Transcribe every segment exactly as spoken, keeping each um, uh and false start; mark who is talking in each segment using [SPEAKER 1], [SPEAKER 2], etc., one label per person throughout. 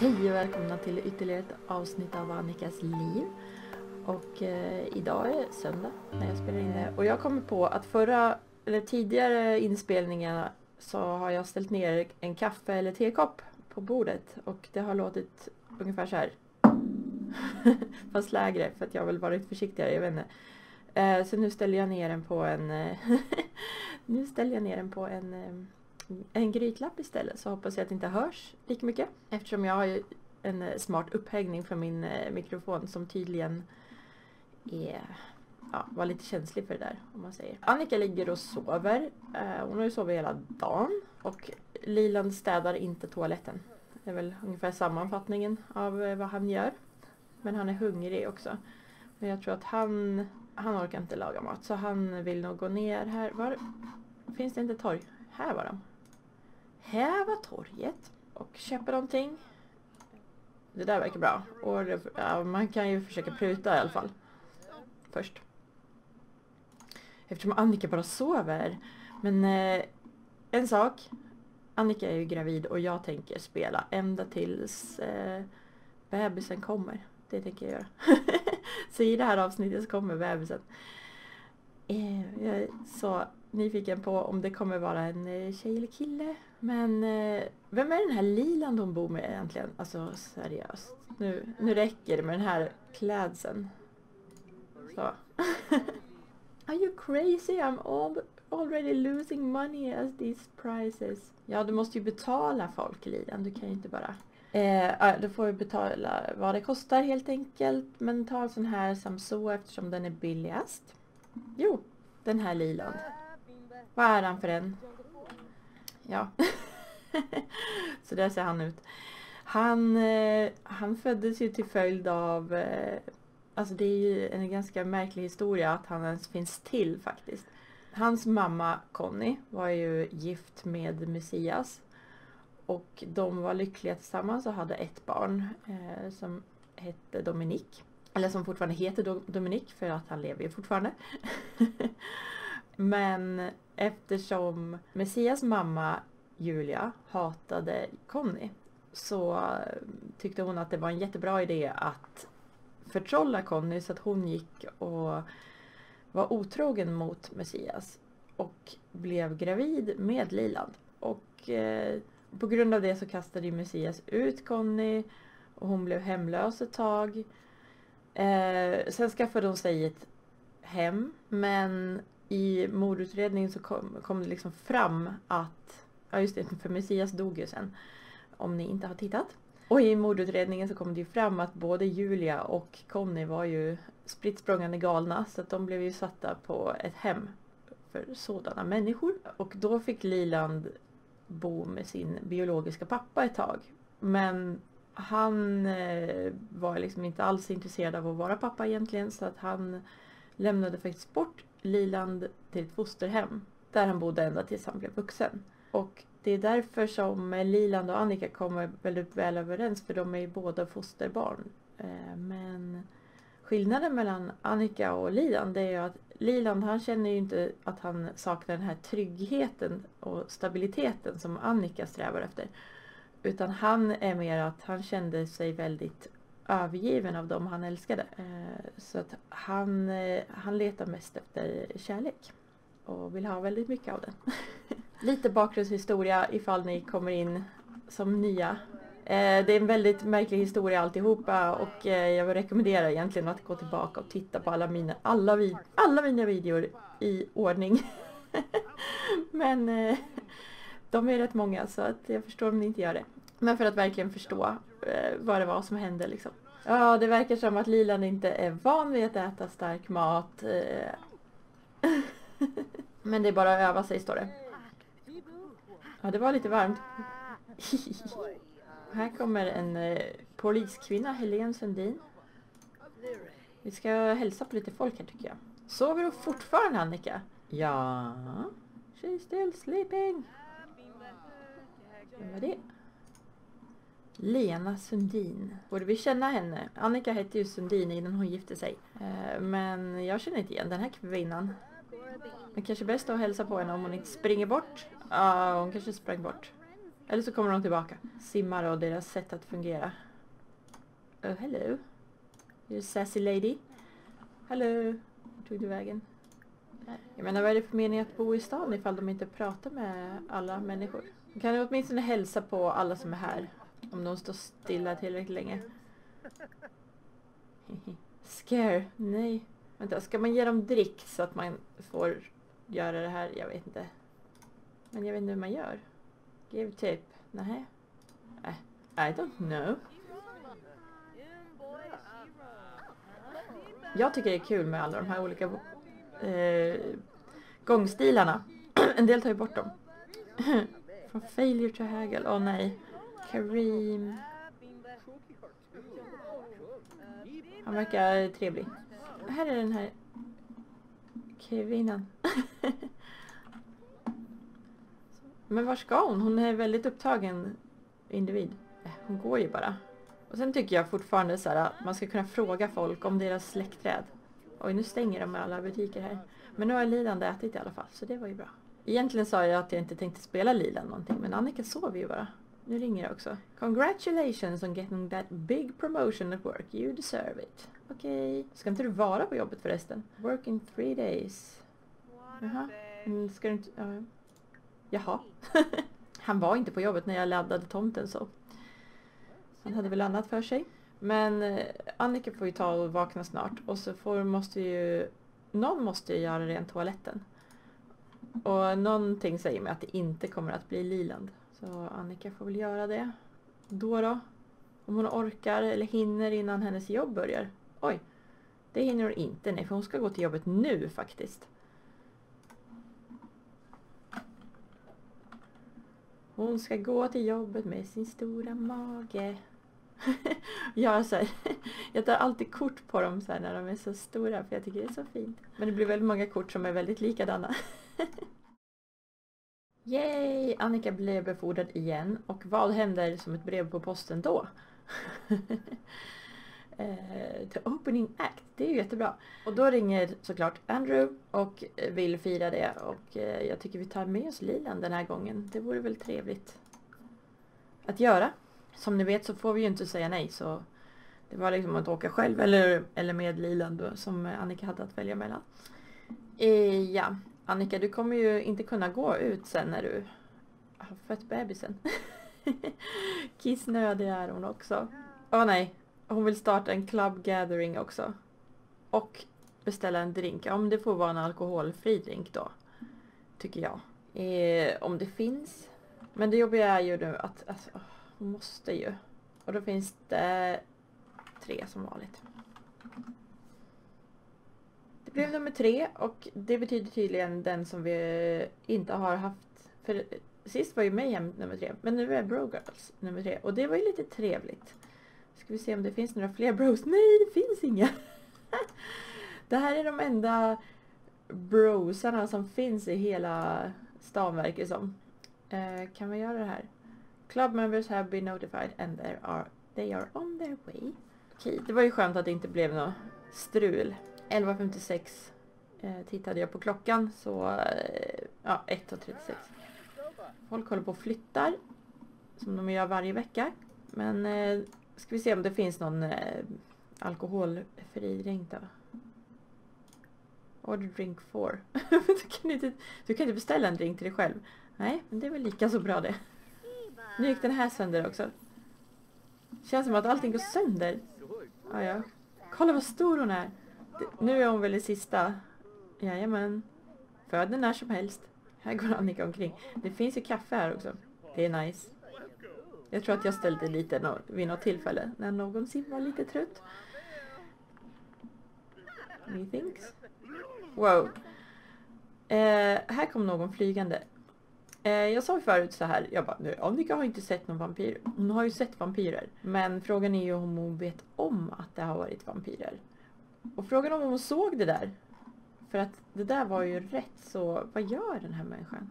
[SPEAKER 1] Hej och välkomna till ytterligare ett avsnitt av Annikas liv. Och eh, idag är det söndag när jag spelar in det. Och jag kommer på att förra, eller tidigare inspelningar så har jag ställt ner en kaffe eller tekopp på bordet. Och det har låtit ungefär så här. Fast lägre för att jag har väl varit försiktigare, jag vet inte. Eh, så nu ställer jag ner den på en... nu ställer jag ner den på en... Eh, en grytlapp istället, så hoppas jag att det inte hörs lika mycket. Eftersom jag har ju en smart upphängning för min eh, mikrofon som tydligen är, ja, var lite känslig för det där, om man säger. Annika ligger och sover. Eh, hon har ju sovit hela dagen. Och Liland städar inte toaletten. Det är väl ungefär sammanfattningen av eh, vad han gör. Men han är hungrig också. Men jag tror att han, han orkar inte laga mat. Så han vill nog gå ner här. Var, finns det inte torg? Här var de. Här var torget. Och köpa någonting. Det där verkar bra. Och det, ja, man kan ju försöka pruta i alla fall. Först. Eftersom Annika bara sover. Men eh, en sak. Annika är ju gravid och jag tänker spela ända tills eh, bebisen kommer. Det tänker jag göra. Så i det här avsnittet så kommer bebisen. Eh, jag är så nyfiken på om det kommer vara en eh, tjej eller kille. Men eh, vem är den här Liland hon bor med egentligen? Alltså seriöst. Nu, nu räcker det med den här klädseln. Så. Are you crazy? I'm all, already losing money as these prices. Ja, du måste ju betala folk, Liland. Du kan ju inte bara... Eh, du får ju betala vad det kostar helt enkelt. Men ta en sån här Samso eftersom den är billigast. Jo, den här Liland. Vad är han för en? Ja. Så där ser han ut. Han, eh, han föddes ju till följd av... Eh, alltså det är ju en ganska märklig historia att han ens finns till faktiskt. Hans mamma Conny var ju gift med Messias. Och de var lyckliga tillsammans och hade ett barn eh, som hette Dominik. Eller som fortfarande heter Do- Dominik för att han lever ju fortfarande. Men eftersom Messias mamma Julia hatade Conny så tyckte hon att det var en jättebra idé att förtrolla Conny så att hon gick och var otrogen mot Messias och blev gravid med Liland. Och eh, på grund av det så kastade ju Messias ut Conny och hon blev hemlös ett tag. Eh, sen skaffade hon sig ett hem, men i mordutredningen så kom, kom det liksom fram att, ja just det, för Messias dog ju sen, om ni inte har tittat. Och i mordutredningen så kom det ju fram att både Julia och Conny var ju spritt språngande galna, så att de blev ju satta på ett hem för sådana människor. Och då fick Liland bo med sin biologiska pappa ett tag. Men han eh, var liksom inte alls intresserad av att vara pappa egentligen, så att han lämnade faktiskt bort Liland till ett fosterhem där han bodde ända tills han blev vuxen. Och det är därför som Liland och Annika kommer väldigt väl överens, för de är ju båda fosterbarn. Men skillnaden mellan Annika och Liland är ju att Liland, han känner ju inte att han saknar den här tryggheten och stabiliteten som Annika strävar efter. Utan han är mer att han kände sig väldigt övergiven av dem han älskade. Så att han, han letar mest efter kärlek. Och vill ha väldigt mycket av den. Lite bakgrundshistoria ifall ni kommer in som nya. Det är en väldigt märklig historia alltihopa. Och jag vill rekommendera egentligen att gå tillbaka och titta på alla mina, alla vid, alla mina videor i ordning. Men de är rätt många, så att jag förstår om ni inte gör det. Men för att verkligen förstå eh, vad det var som hände liksom. Ja, det verkar som att Liland inte är van vid att äta stark mat. Eh. Men det är bara att öva sig, står det. Ja, det var lite varmt. Här kommer en eh, poliskvinna, Helene Sundin. Vi ska hälsa på lite folk här tycker jag. Sover du fortfarande, Annika? Ja. She's still sleeping. Vad var det? Lena Sundin. Borde vi känna henne? Annika hette ju Sundin innan hon gifte sig. Eh, men jag känner inte igen den här kvinnan. Men kanske bäst att hälsa på henne om hon inte springer bort. Ja, uh, hon kanske sprang bort. Eller så kommer de tillbaka. Simmar och deras sätt att fungera. Oh, hello. You're a sassy lady. Hello. Vart tog du vägen? Jag menar, vad är det för mening att bo i stan ifall de inte pratar med alla människor? Kan du åtminstone hälsa på alla som är här? Om de står stilla tillräckligt länge. Scare. Nej. Vänta, ska man ge dem drick så att man får göra det här? Jag vet inte. Men jag vet inte hur man gör. Give tip. Nej. Äh, I don't know. Jag tycker det är kul med alla de här olika eh, gångstilarna. En del tar ju bort dem. From failure to haggle. Åh oh, nej. Kareem. Han verkar trevlig. Här är den här kvinnan. Men var ska hon? Hon är väldigt upptagen individ. Hon går ju bara. Och sen tycker jag fortfarande så här att man ska kunna fråga folk om deras släktträd. Oj, nu stänger de med alla butiker här. Men nu har Liland ätit i alla fall, så det var ju bra. Egentligen sa jag att jag inte tänkte spela Liland någonting, men Annika sov ju bara. Nu ringer det också. Congratulations on getting that big promotion at work. You deserve it. Okej. Okay. Ska inte du vara på jobbet förresten? Work in three days. Jaha. Men ska du inte... Uh... Jaha. Han var inte på jobbet när jag laddade tomten så. Han hade väl annat för sig. Men eh, Annika får ju ta och vakna snart. Och så får, måste ju... Någon måste ju göra rent toaletten. Och någonting säger mig att det inte kommer att bli Liland. Så Annika får väl göra det. Då då? Om hon orkar eller hinner innan hennes jobb börjar. Oj, det hinner hon inte. Nej, för hon ska gå till jobbet nu faktiskt. Hon ska gå till jobbet med sin stora mage. jag, så här, jag tar alltid kort på dem så här när de är så stora. För jag tycker det är så fint. Men det blir väldigt många kort som är väldigt likadana. Yay! Annika blev befordrad igen. Och vad händer som ett brev på posten då? uh, the opening act. Det är ju jättebra. Och då ringer såklart Andrew och vill fira det. Och uh, jag tycker vi tar med oss Liland den här gången. Det vore väl trevligt att göra. Som ni vet så får vi ju inte säga nej. Så det var liksom att åka själv eller, eller med Liland då, som Annika hade att välja mellan. Uh, ja. Annika, du kommer ju inte kunna gå ut sen när du har fött bebisen. Kissnödig är hon också. Åh nej, hon vill starta en club gathering också. Och beställa en drink. Om det får vara en alkoholfri drink då. Tycker jag. Eh, om det finns. Men det jobbiga är ju nu att alltså, hon måste ju. Och då finns det tre som vanligt. Det blev nummer tre och det betyder tydligen den som vi inte har haft. För sist var ju Mayhem nummer tre, men nu är Bro Girls nummer tre. Och det var ju lite trevligt. Ska vi se om det finns några fler bros. Nej, det finns inga. Det här är de enda brosarna som finns i hela stan verkar som. Uh, kan vi göra det här? Club members have been notified and they are, they are on their way. Okej, det var ju skönt att det inte blev något strul. elva femtiosex eh, tittade jag på klockan så eh, ja, ett trettiosex. Folk håller på och flyttar som de gör varje vecka. Men eh, ska vi se om det finns någon eh, alkoholfri drink då. Order drink four. du, kan inte, du kan inte beställa en drink till dig själv. Nej, men det är väl lika så bra det. Nu gick den här sönder också. Känns som att allting går sönder. Ah, ja. Kolla vad stor hon är. Nu är hon väl i sista. Jajamän. Föd när som helst. Här går Annika omkring. Det finns ju kaffe här också. Det är nice. Jag tror att jag ställde lite vid något tillfälle. När någonsin var lite trött. Methinks. Wow. Eh, här kom någon flygande. Eh, jag sa förut så här. Jag bara, nu, Annika har inte sett någon vampyr. Hon har ju sett vampyrer. Men frågan är ju om hon vet om att det har varit vampyrer. Och frågan om hon såg det där. För att det där var ju rätt så... Vad gör den här människan?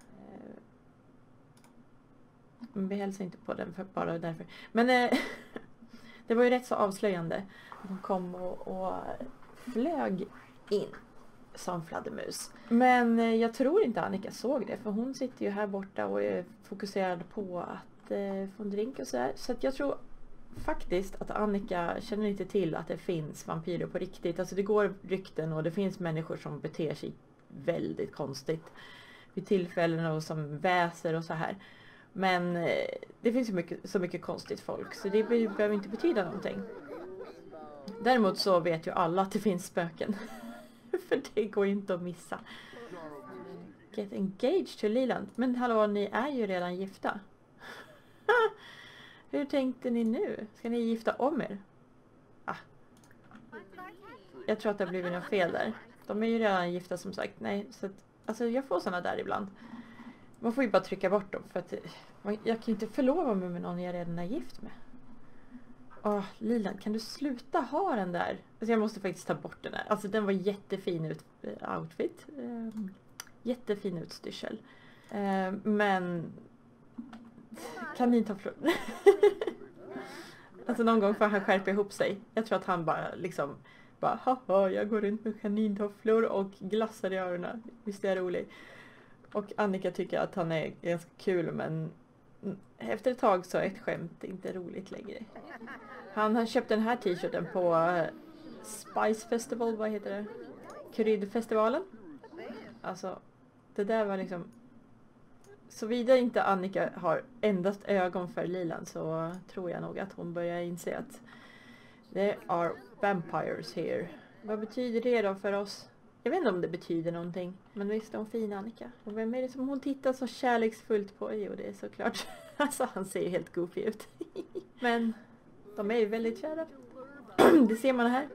[SPEAKER 1] Men vi hälsar inte på den för bara därför. Men eh, det var ju rätt så avslöjande. Hon kom och, och flög in. som fladdermus. Men eh, jag tror inte Annika såg det, för hon sitter ju här borta och är fokuserad på att eh, få en drink och sådär. Så att jag tror faktiskt att Annika känner inte till att det finns vampyrer på riktigt. Alltså det går rykten och det finns människor som beter sig väldigt konstigt vid tillfällen och som väser och så här. Men eh, det finns ju mycket, så mycket konstigt folk, så det be- behöver inte betyda någonting. Däremot så vet ju alla att det finns spöken. För det går inte att missa. Get engaged to Leland. Men hallå, ni är ju redan gifta. Hur tänkte ni nu? Ska ni gifta om er? Ah. Jag tror att det har blivit något fel där. De är ju redan gifta som sagt. Nej, så att, alltså jag får såna där ibland. Man får ju bara trycka bort dem. För att man, jag kan ju inte förlova mig med någon jag redan är gift med. Åh, Lilan, kan du sluta ha den där? Alltså jag måste faktiskt ta bort den här. Alltså den var jättefin ut, äh, outfit. Uh, jättefin utstyrsel. Uh, men... Kanintofflor. Alltså någon gång får han skärpa ihop sig. Jag tror att han bara liksom... Bara, haha, jag går runt med kanintofflor och glassar i öronen. Visst är det roligt. Och Annika tycker att han är ganska kul, men... Efter ett tag så är ett skämt inte roligt längre. Han har köpt den här t-shirten på Spice Festival, vad heter det? Kryddfestivalen. Alltså, det där var liksom... Såvida inte Annika har endast ögon för Lilan, så tror jag nog att hon börjar inse att there are vampires here. Vad betyder det då för oss? Jag vet inte om det betyder någonting. Men visst är hon fin, Annika. Och vem är det som hon tittar så kärleksfullt på? Jo, det är såklart. Alltså han ser helt goofy ut. Men de är ju väldigt kära. Det ser man här.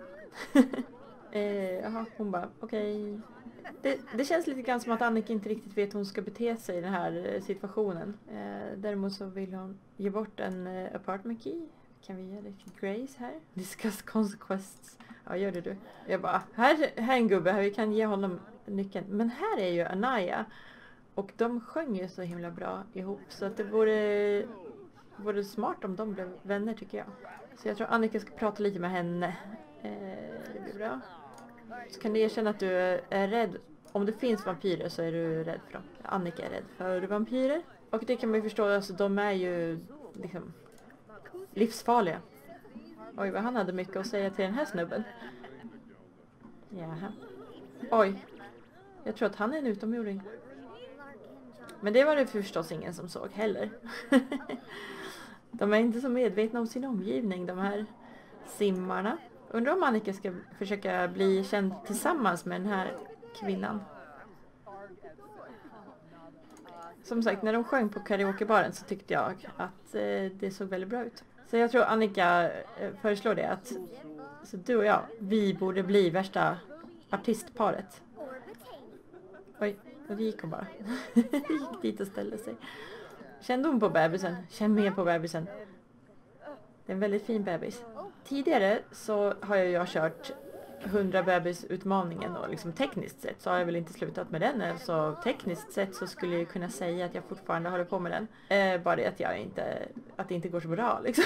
[SPEAKER 1] eh, jaha, hon bara, okej. Okay. Det, det känns lite grann som att Annika inte riktigt vet hur hon ska bete sig i den här situationen. Eh, däremot så vill hon ge bort en uh, apartment key. Kan vi ge det till Grace här? Discuss consequences. Ja, gör det du. Jag bara, här, här är en gubbe, här vi kan ge honom nyckeln. Men här är ju Anaya. Och de sjöng ju så himla bra ihop. Så att det vore, vore smart om de blev vänner, tycker jag. Så jag tror Annika ska prata lite med henne. Eh, det blir bra. Så kan du erkänna att du är rädd. Om det finns vampyrer så är du rädd för dem. Annika är rädd för vampyrer. Och det kan man ju förstå, alltså de är ju liksom livsfarliga. Oj, vad han hade mycket att säga till den här snubben. Jaha. Oj. Jag tror att han är en utomjording. Men det var det förstås ingen som såg heller. De är inte så medvetna om sin omgivning, de här simmarna. Undrar om Annika ska försöka bli känd tillsammans med den här kvinnan. Som sagt, när de sjöng på karaokebaren så tyckte jag att eh, det såg väldigt bra ut. Så jag tror Annika eh, föreslår det att så du och jag, vi borde bli värsta artistparet. Oj, och det gick hon bara. Gick dit och ställde sig. Kände hon på bebisen? Känn mer på bebisen. Det är en väldigt fin bebis. Tidigare så har jag ju kört hundra bebisutmaningen och liksom tekniskt sett så har jag väl inte slutat med den. Så tekniskt sett så skulle jag kunna säga att jag fortfarande håller på med den. Eh, bara det att jag inte, att det inte går så bra liksom.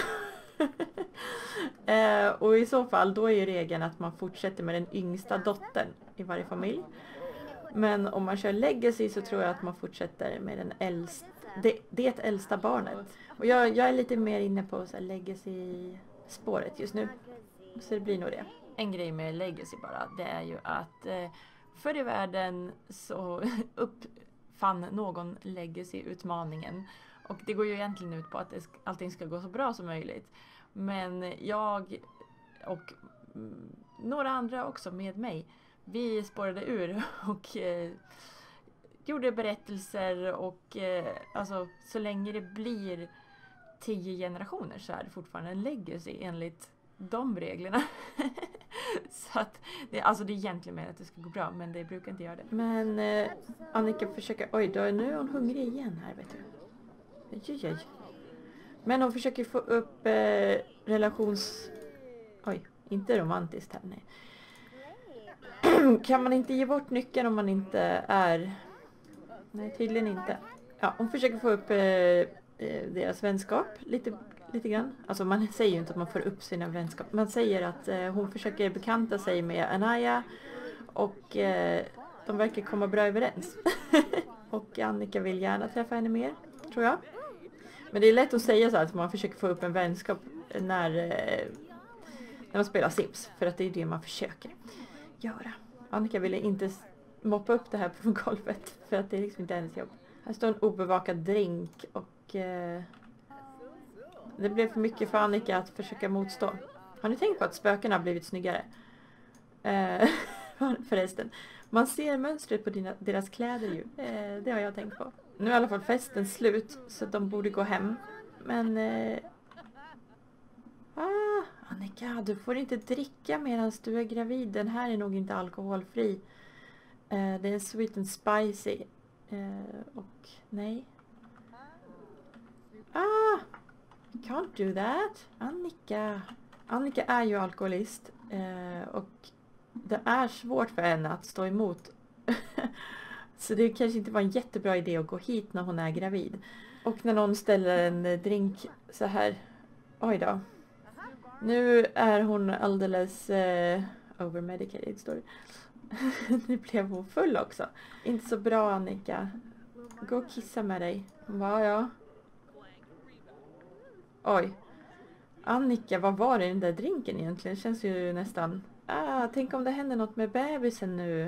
[SPEAKER 1] eh, och i så fall då är ju regeln att man fortsätter med den yngsta dottern i varje familj. Men om man kör legacy så tror jag att man fortsätter med den äldsta, det, det äldsta barnet. Och jag, jag är lite mer inne på så här legacy-spåret just nu. Så det blir nog det. En grej med legacy bara, det är ju att eh, förr i världen så uppfann någon legacy-utmaningen. Och det går ju egentligen ut på att det, allting ska gå så bra som möjligt. Men jag och mm, några andra också med mig, vi spårade ur och eh, gjorde berättelser och eh, alltså så länge det blir tio generationer så är det fortfarande en legacy enligt de reglerna. Så att det, alltså det är egentligen mer att det ska gå bra, men det brukar inte göra det. Men eh, Annika försöker, oj då, nu är hon hungrig igen här, vet du. Oj, oj. Men hon försöker få upp eh, relations... Oj, inte romantiskt här, nej. Kan man inte ge bort nyckeln om man inte är... Nej, tydligen inte. Ja, hon försöker få upp eh, deras vänskap lite, lite grann. Alltså man säger ju inte att man får upp sina vänskap. Man säger att eh, hon försöker bekanta sig med Anaya Och eh, de verkar komma bra överens. Och Annika vill gärna träffa henne mer, tror jag. Men det är lätt att säga så här, att man försöker få upp en vänskap när, eh, när man spelar Sims. För att det är det man försöker göra. Annika ville inte moppa upp det här på golvet. För att det är liksom inte hennes jobb. Här står en obevakad drink. Och eh, det blev för mycket för Annika att försöka motstå. Har ni tänkt på att spökena har blivit snyggare? Eh, förresten. Man ser mönstret på dina, deras kläder ju. Eh, det har jag tänkt på. Nu är i alla fall festen slut. Så de borde gå hem. Men... Eh, ah, Annika, du får inte dricka medan du är gravid. Den här är nog inte alkoholfri. Eh, det är sweet and spicy. Eh, och nej. Ah! Can't do that. Annika. Annika är ju alkoholist. Eh, och det är svårt för henne att stå emot. Så det kanske inte var en jättebra idé att gå hit när hon är gravid. Och när någon ställer en drink så här. Oj då. Nu är hon alldeles eh, overmedicated, står det. Nu blev hon full också. Inte så bra, Annika. Gå och kissa med dig. Hon bara, ja. Oj. Annika, vad var det i den där drinken egentligen? Känns ju nästan... Ah, tänk om det händer något med bebisen nu.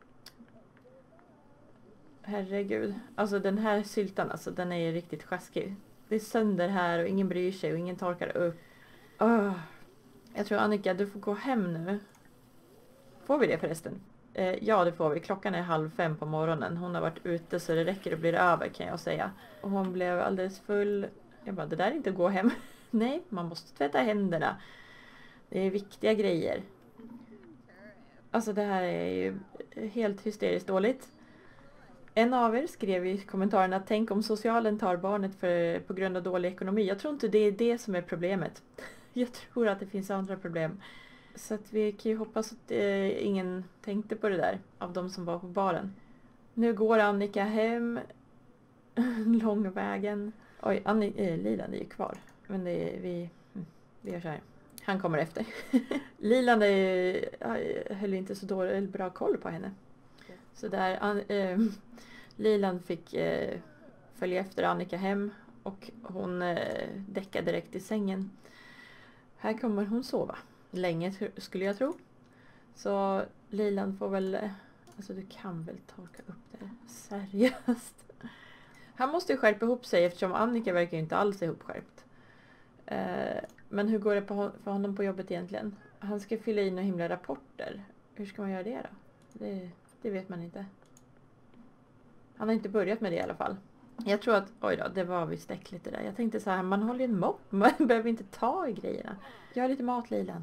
[SPEAKER 1] Herregud. Alltså den här syltan, alltså den är ju riktigt sjaskig. Det är sönder här och ingen bryr sig och ingen torkar upp. Oh. Jag tror Annika, du får gå hem nu. Får vi det förresten? Eh, ja, det får vi. Klockan är halv fem på morgonen. Hon har varit ute så det räcker och blir över, kan jag säga. Och hon blev alldeles full. Jag bara, det där är inte att gå hem. Nej, man måste tvätta händerna. Det är viktiga grejer. Alltså det här är ju helt hysteriskt dåligt. En av er skrev i kommentarerna att tänk om socialen tar barnet för, på grund av dålig ekonomi. Jag tror inte det är det som är problemet. Jag tror att det finns andra problem. Så att vi kan ju hoppas att eh, ingen tänkte på det där av de som var på baren. Nu går Annika hem långvägen. Oj, Anni, eh, Lilan är ju kvar. Men det är, vi, vi gör så här. Han kommer efter. Lilan är, höll inte så dålig, bra koll på henne. Så där, an, eh, Lilan fick eh, följa efter Annika hem. Och hon eh, däckade direkt i sängen. Här kommer hon sova. Länge skulle jag tro. Så Lilan får väl... Alltså du kan väl torka upp det. Seriöst. Han måste ju skärpa ihop sig eftersom Annika verkar inte alls ihopskärpt. Eh, men hur går det på, för honom på jobbet egentligen? Han ska fylla in några himla rapporter. Hur ska man göra det då? Det, det vet man inte. Han har inte börjat med det i alla fall. Jag tror att, oj då, det var visst äckligt det där. Jag tänkte så här, man håller ju en mopp. Man behöver inte ta i grejerna. Gör lite mat, Lilan.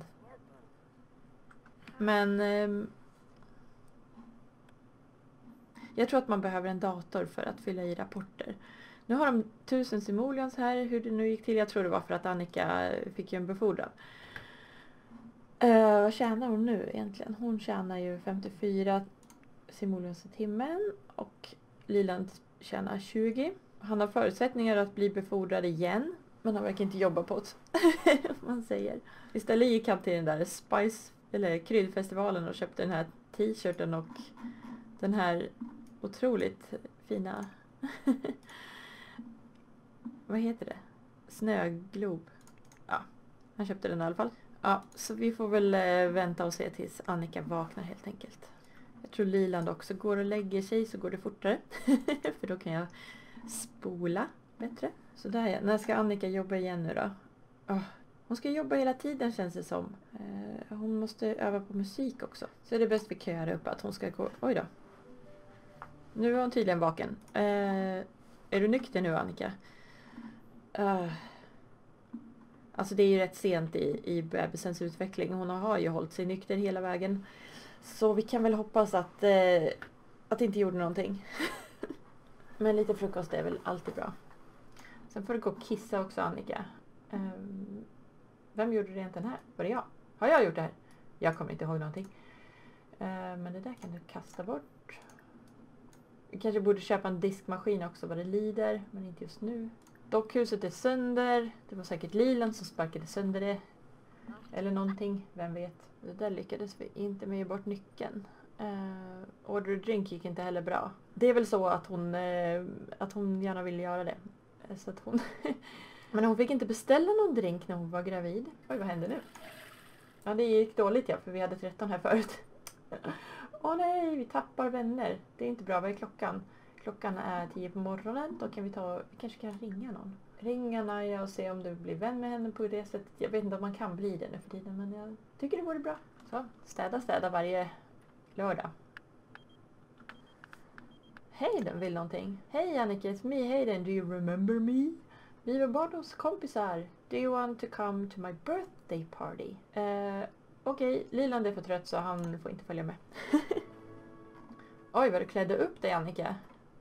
[SPEAKER 1] Men... Eh, jag tror att man behöver en dator för att fylla i rapporter. Nu har de tusen simoleons här. Hur det nu gick till. Jag tror det var för att Annika fick ju en befordran. Uh, vad tjänar hon nu egentligen? Hon tjänar ju femtiofyra simoleons i timmen. Och Lilan tjänar tjugo. Han har förutsättningar att bli befordrad igen. Men han verkar inte jobba på det. Man säger. Istället gick han till den där Spice eller kryddfestivalen och köpte den här t-shirten och den här otroligt fina vad heter det? Snöglob. Ja, han köpte den i alla fall. Ja, så vi får väl eh, vänta och se tills Annika vaknar helt enkelt. Jag tror Liland också går och lägger sig så går det fortare. För då kan jag spola bättre. Så där ja. När ska Annika jobba igen nu då? Oh, hon ska jobba hela tiden känns det som. Eh, hon måste öva på musik också. Så är det bäst vi kan göra upp att hon ska gå... Oj då. Nu är hon tydligen vaken. Eh, är du nykter nu, Annika? Uh, alltså det är ju rätt sent i, i bebisens utveckling. Hon har ju hållit sig nykter hela vägen. Så vi kan väl hoppas att, eh, att det inte gjorde någonting. Men lite frukost är väl alltid bra. Sen får du gå och kissa också, Annika. Um, vem gjorde rent den här? Var det jag? Har jag gjort det här? Jag kommer inte ihåg någonting. Uh, men det där kan du kasta bort. Vi kanske borde köpa en diskmaskin också vad det lider. Men inte just nu. Dockhuset är sönder. Det var säkert Lilan som sparkade sönder det. Eller någonting. Vem vet. Det där lyckades vi inte med bort nyckeln. Uh, order a drink gick inte heller bra. Det är väl så att hon, uh, att hon gärna vill göra det. Så att hon Men hon fick inte beställa någon drink när hon var gravid. Oj, vad hände nu? Ja, det gick dåligt ja, för vi hade tretton här förut. Åh nej, vi tappar vänner. Det är inte bra, vad är klockan? Klockan är tio på morgonen. Då kan vi ta, vi kanske kan ringa någon. Ringa Naja och se om du blir vän med henne på det sättet. Jag vet inte om man kan bli det nu för tiden, men jag tycker det vore bra. Så, städa, städa varje lördag. Hayden vill någonting. Hej Annika, it's me Hayden. Do you remember me? Vi var barndoms kompisar. Do you want to come to my birthday party? Uh, Okej, okay. Liland är för trött så han får inte följa med. Oj, vad du klädde upp dig Annika.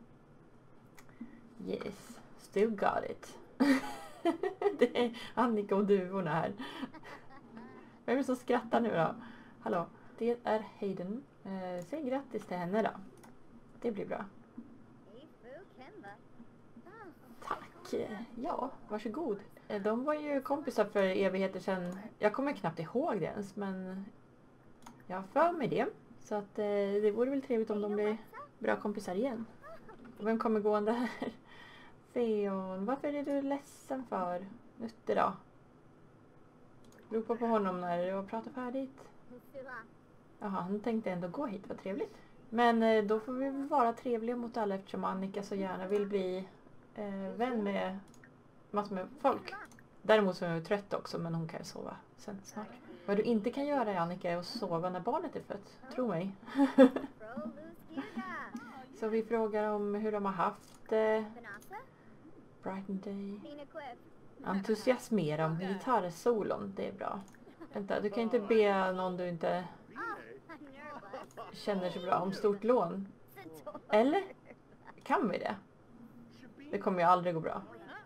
[SPEAKER 1] Yes, still got it. Det är Annika och duvorna här. Vem är det som skrattar nu då? Hallå, det är Hayden. Uh, säg grattis till henne då. Det blir bra. Tack. Ja, varsågod. De var ju kompisar för evigheter sedan. Jag kommer knappt ihåg det ens, men jag har för mig det. Så att eh, det vore väl trevligt om de blir bra kompisar igen. Och vem kommer gående här? Theon, varför är du ledsen för? Nutte då? Ropa på honom när du har pratat färdigt. Jaha, han tänkte ändå gå hit, vad trevligt. Men eh, då får vi väl vara trevliga mot alla eftersom Annika så gärna vill bli eh, vän med massor med folk. Däremot så är hon trött också, men hon kan ju sova sen snart. Vad du inte kan göra Annika är att sova när barnet är fött. Tro mig. Så vi frågar om hur de har haft det. Brighton Day. Entusiasmera om gitarrsolon, det är bra. Vänta, du kan inte be någon du inte känner så bra om stort lån. Eller? Kan vi det? Det kommer ju aldrig gå bra.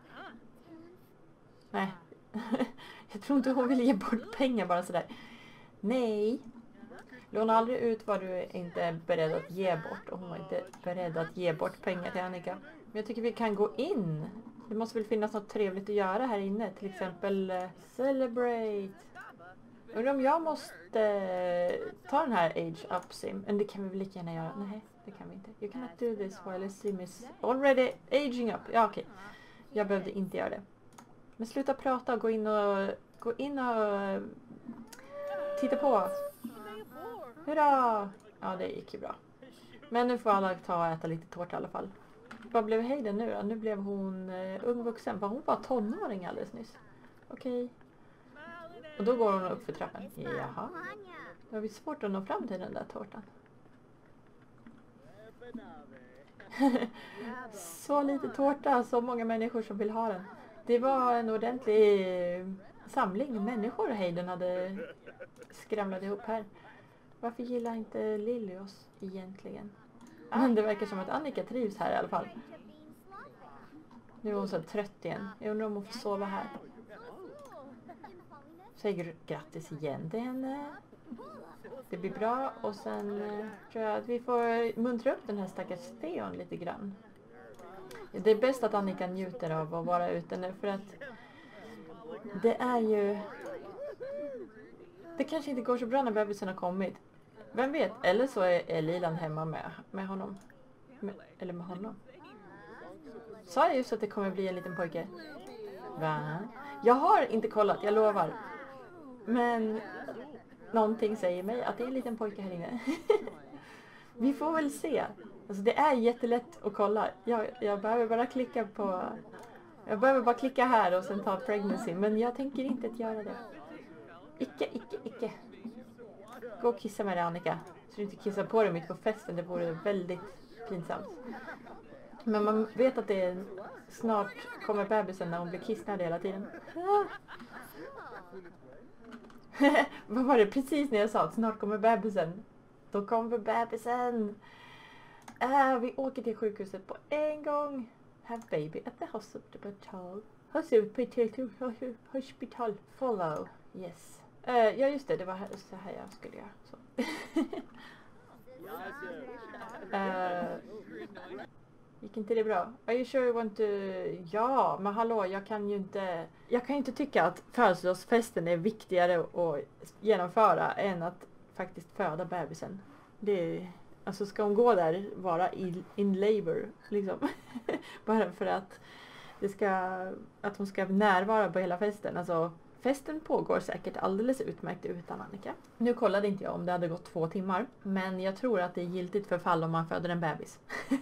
[SPEAKER 1] Nej. Jag tror inte hon vill ge bort pengar bara sådär. Nej. Låna aldrig ut vad du inte är beredd att ge bort. Och hon var inte beredd att ge bort pengar till Annika. Men jag tycker vi kan gå in. Det måste väl finnas något trevligt att göra här inne. Till exempel uh, celebrate. Undrar om jag måste uh, ta den här age up sim. Men det kan vi väl lika gärna göra. Nej, det kan vi inte. You cannot do this while a sim is already aging up. Ja, okej. Okay. Jag behövde inte göra det. Men sluta prata och gå in och gå in och titta på. Hurra! Ja, det gick ju bra. Men nu får alla ta och äta lite tårta i alla fall. Vad blev Hayden nu då? Nu blev hon uh, ung vuxen. För hon var tonåring alldeles nyss. Okej. Och då går hon upp för trappan. Jaha. Det var visst svårt att nå fram till den där tårtan. Så lite tårta, så många människor som vill ha den. Det var en ordentlig samling människor Hayden hade skramlat ihop här. Varför gillar inte Lily oss egentligen? Men det verkar som att Annika trivs här i alla fall. Nu är hon så trött igen. Jag undrar om hon får sova här. Säg grattis igen till henne. Det blir bra och sen eh, tror jag att vi får muntra upp den här stackars Theon lite grann. Det är bäst att Annika njuter av att vara ute nu för att det är ju... Det kanske inte går så bra när bebisen har kommit. Vem vet? Eller så är, är Liland hemma med, med honom. Med, eller med honom. Sa jag just att det kommer bli en liten pojke? Va? Jag har inte kollat, jag lovar. Men någonting säger mig att det är en liten pojke här inne. Vi får väl se. Alltså det är jättelätt att kolla. Jag, jag behöver bara klicka på... Jag behöver bara klicka här och sen ta pregnancy. Men jag tänker inte att göra det. Icke, icke, icke. Gå och kissa med dig Annika. Så du inte kissar på dig mitt på festen. Det vore väldigt pinsamt. Men man vet att det är... Snart kommer bebisen när hon blir kissnödig hela tiden. Vad var det precis när jag sa att snart kommer bebisen? Då kommer bebisen. Äh, vi åker till sjukhuset på en gång. Have baby at the hospital. Hospital. Hospital. Follow. Yes. Uh, ja just det, det var så här jag skulle göra. Så. uh, gick inte det bra? Are you sure you want to... Ja, men hallå, jag kan ju inte... Jag kan ju inte tycka att födelsedagsfesten är viktigare att genomföra än att faktiskt föda bebisen. Det, alltså ska hon gå där, vara in, in labor liksom. Bara för att det ska, att hon ska närvara på hela festen. Alltså festen pågår säkert alldeles utmärkt utan Annika. Nu kollade inte jag om det hade gått två timmar. Men jag tror att det är giltigt för fall om man föder en bebis.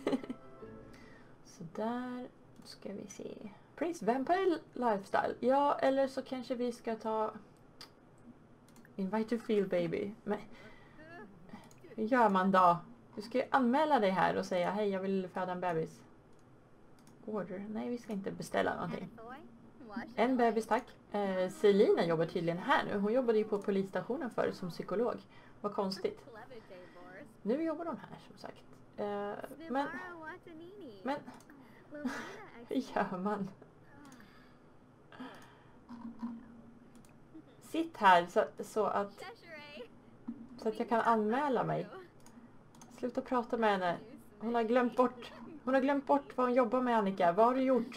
[SPEAKER 1] Så där ska vi se. Prince Vampire Lifestyle. Ja, eller så kanske vi ska ta Invite to Feel Baby. Men hur gör man då? Du ska ju anmäla dig här och säga hej, jag vill föda en bebis. Order. Nej, vi ska inte beställa någonting. En bebis, tack. Eh, Selina jobbar tydligen här nu. Hon jobbade ju på polisstationen förut som psykolog. Vad konstigt. Nu jobbar de här som sagt. Eh, men... Men... Hur gör man? Sitt här så, så att... Så att jag kan anmäla mig. Sluta prata med henne. Hon har glömt bort... Hon har glömt bort vad hon jobbar med, Annika. Vad har du gjort?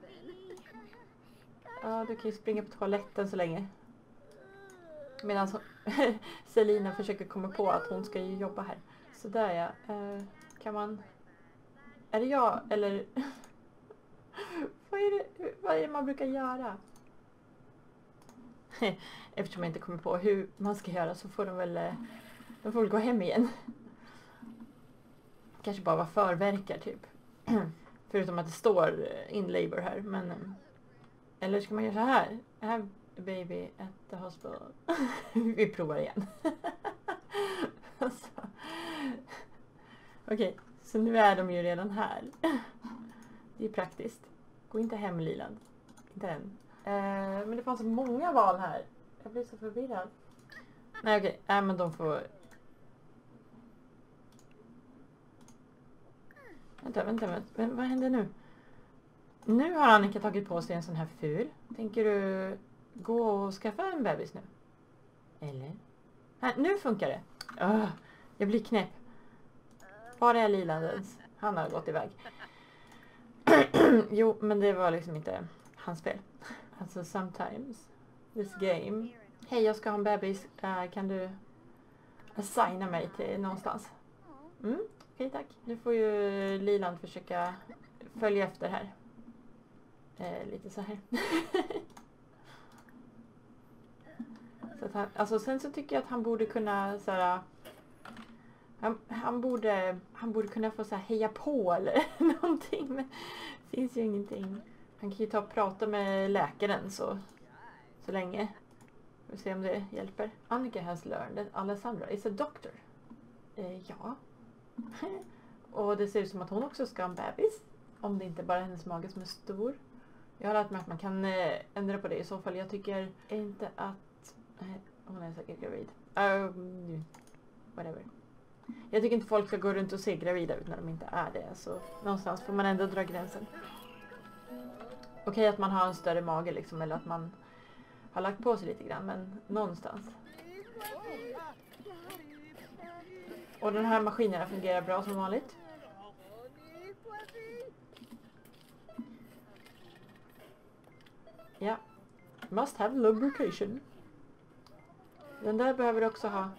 [SPEAKER 1] Ja, du kan ju springa på toaletten så länge. Medan Selina försöker komma på att hon ska ju jobba här. Så där ja. Eh, kan man... Är det jag eller... vad, är det, vad är det man brukar göra? Eftersom jag inte kommer på hur man ska göra så får de väl... De får väl gå hem igen. Kanske bara vara förverkar typ. Förutom att det står in labor här. Men, eller ska man göra så här? Have a baby at the hospital. Vi provar igen. Alltså. Okej, okay, så nu är de ju redan här. Det är praktiskt. Gå inte hem, Liland. Inte än. Eh, men det fanns så många val här. Jag blir så förvirrad. Nej okej, okay. äh, men de får... Vänta, vänta, vänta. Vad händer nu? Nu har Annika tagit på sig en sån här ful. Tänker du gå och skaffa en bebis nu? Eller? Här, nu funkar det. Öh, jag blir knäpp. Var är Lilandens? Han har gått iväg. Jo, men det var liksom inte hans fel. Alltså, sometimes this game. Hej, jag ska ha en bebis. Uh, kan du assigna mig till någonstans? Mm, okej okay, tack. Nu får ju Liland försöka följa efter här. Eh, lite så här. Så att han, alltså sen så tycker jag att han borde kunna så här, han, han borde han borde kunna få så här heja på eller någonting, men det finns ju ingenting. Han kan ju ta och prata med läkaren så så länge. Vi får se om det hjälper. Annika has learned that Alessandra is a doctor. Eh, ja. Och det ser ut som att hon också ska ha en bebis. Om det inte bara är hennes mage som är stor. Jag har lärt mig att man kan eh, ändra på det i så fall. Jag tycker inte att... Eh, hon är säkert gravid. Uh, whatever. Jag tycker inte folk ska gå runt och se gravida ut när de inte är det. Så någonstans får man ändå dra gränsen. Okej okay, att man har en större mage liksom. Eller att man har lagt på sig lite grann. Men någonstans. Och den här maskinen fungerar bra som vanligt. Ja. Must have lubrication. Den där behöver du också ha.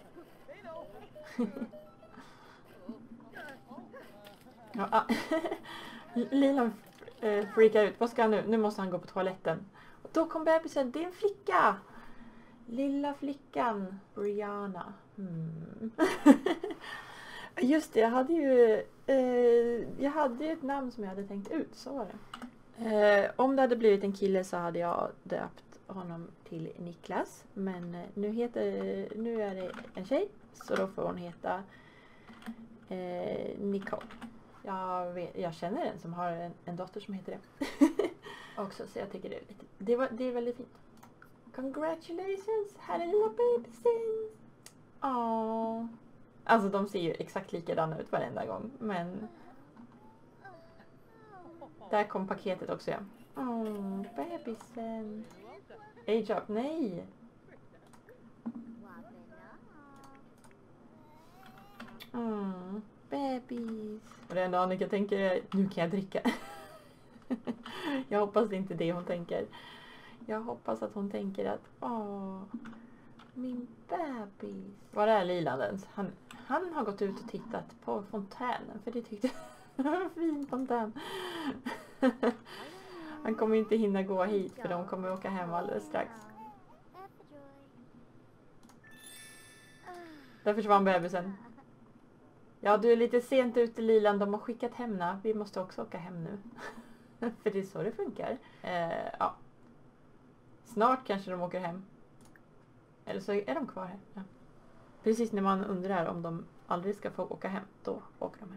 [SPEAKER 1] Ja, ah. Lila äh, freakar ut. Vad ska han nu? Nu måste han gå på toaletten. Och då kom bebisen. Det är en flicka. Lilla flickan. Brianna. Hmm. Just det, jag hade ju eh, jag hade ju ett namn som jag hade tänkt ut, så var det. Eh, om det hade blivit en kille så hade jag döpt honom till Niklas. Men eh, nu, heter, nu är det en tjej, så då får hon heta eh, Nicole. Jag, vet, jag känner en som har en, en dotter som heter det. Också, så jag tycker det är lite, det, var, det är väldigt fint. Congratulations, här är lilla bebisen. Åh. Alltså de ser ju exakt likadana ut varenda gång. Men där kom paketet också, ja. Åh, bebisen. Age up, nej. Åh, bebis. Och det enda Annika tänker är, nu kan jag dricka. Jag hoppas det inte det hon tänker. Jag hoppas att hon tänker att, åh, Min bebis. Var är Liland ens? Han, han har gått ut och tittat på fontänen. För det tyckte jag var en fin fontän. Han kommer inte hinna gå hit för de kommer åka hem alldeles strax. Där försvann bebisen. Ja, du är lite sent ute Liland. De har skickat hemna. Vi måste också åka hem nu. För det är så det funkar. Eh, ja. Snart kanske de åker hem. Eller så är de kvar här. Ja. Precis när man undrar om de aldrig ska få åka hem. Då åker de hem.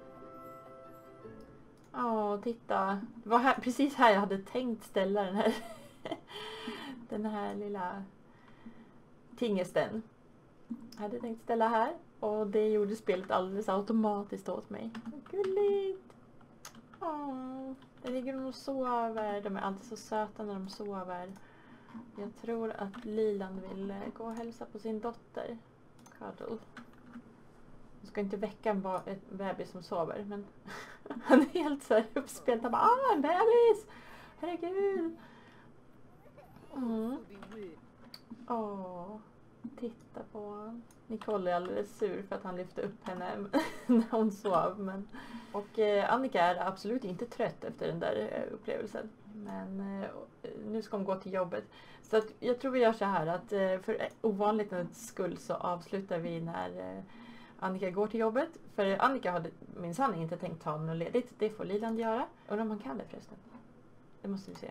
[SPEAKER 1] Ja, titta. Det var här, precis här jag hade tänkt ställa den här. Den här lilla tingesten. Jag hade tänkt ställa här. Och det gjorde spelet alldeles automatiskt åt mig. Gulligt. Åh, där ligger de och sover. De är alltid så söta när de sover. Jag tror att Liland vill gå och hälsa på sin dotter. Cuddle. Jag ska inte väcka en, ba- en bebis som sover. Men han är helt så här uppspelt. Han bara, ah, en bebis! Herregud! Mm. Åh, titta på honom. Nicole är alldeles sur för att han lyfte upp henne när hon sov. Men... Och eh, Annika är absolut inte trött efter den där eh, upplevelsen. Men eh, nu ska hon gå till jobbet. Så att jag tror vi gör så här att eh, för ovanlighetens skull så avslutar vi när eh, Annika går till jobbet. För Annika hade minsann inte tänkt ta något ledigt. Det får Liland göra. Undrar om man kan det förresten. Det måste vi se.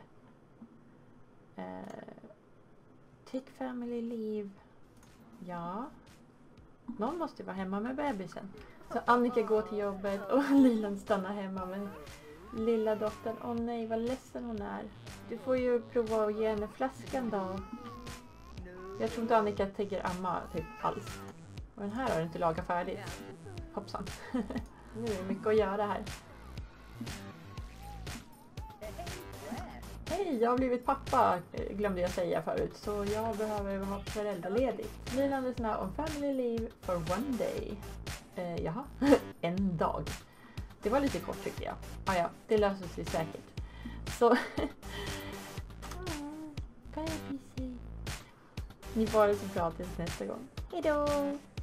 [SPEAKER 1] Eh, take family leave. Ja. Någon måste vara hemma med bebisen. Så Annika går till jobbet och Liland stannar hemma med lilla dottern. Åh nej, vad ledsen hon är. Du får ju prova att ge henne flaskan då. Jag tror inte Annika tänker amma typ alls. Och den här har du inte lagat färdigt. Hoppsan. Nu är det mycket att göra här. Hej, jag har blivit pappa, glömde jag säga förut. Så jag behöver ha föräldraledigt. Liland is now on family leave for one day. Eh, jaha, en dag. Det var lite kort tycker jag. Ah, ja, det löser sig säkert. Så... Ni får ha det så bra tills nästa gång. Hejdå!